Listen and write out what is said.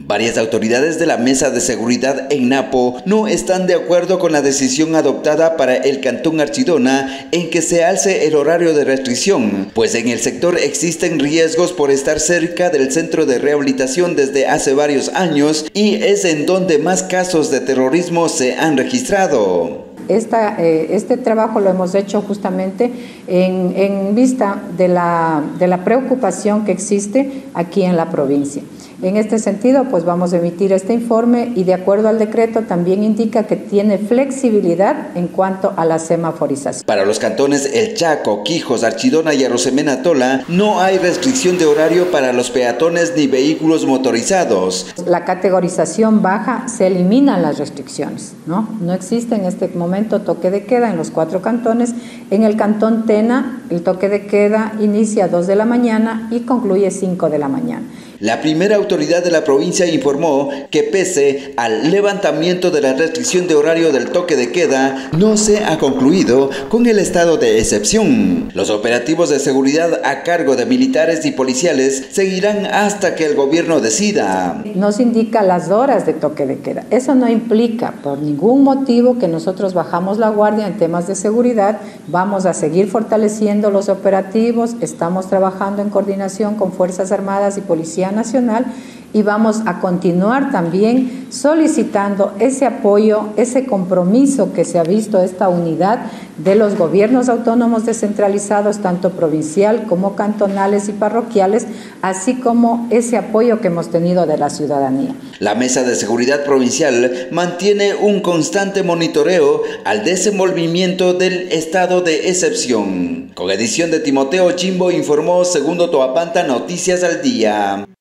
Varias autoridades de la Mesa de Seguridad en Napo no están de acuerdo con la decisión adoptada para el Cantón Archidona en que se alce el horario de restricción, pues en el sector existen riesgos por estar cerca del centro de rehabilitación desde hace varios años y es en donde más casos de terrorismo se han registrado. Este trabajo lo hemos hecho justamente en vista de la preocupación que existe aquí en la provincia. En este sentido, pues vamos a emitir este informe y de acuerdo al decreto también indica que tiene flexibilidad en cuanto a la semaforización. Para los cantones El Chaco, Quijos, Archidona y Arosemena Tola, no hay restricción de horario para los peatones ni vehículos motorizados. La categorización baja, se eliminan las restricciones, No existe en este momento toque de queda en los 4 cantones. En el cantón Tena, el toque de queda inicia a 2 de la mañana y concluye 5 de la mañana. La primera autoridad de la provincia informó que pese al levantamiento de la restricción de horario del toque de queda, no se ha concluido con el estado de excepción. Los operativos de seguridad a cargo de militares y policiales seguirán hasta que el gobierno decida. Nos indica las horas de toque de queda. Eso no implica por ningún motivo que nosotros bajamos la guardia en temas de seguridad. Vamos a seguir fortaleciendo los operativos, estamos trabajando en coordinación con Fuerzas Armadas y Policía Nacional y vamos a continuar también solicitando ese apoyo, ese compromiso que se ha visto, esta unidad de los gobiernos autónomos descentralizados, tanto provincial como cantonales y parroquiales, así como ese apoyo que hemos tenido de la ciudadanía. La Mesa de Seguridad Provincial mantiene un constante monitoreo al desenvolvimiento del estado de excepción. Con edición de Timoteo Chimbo informó Segundo Toapanta Noticias al Día.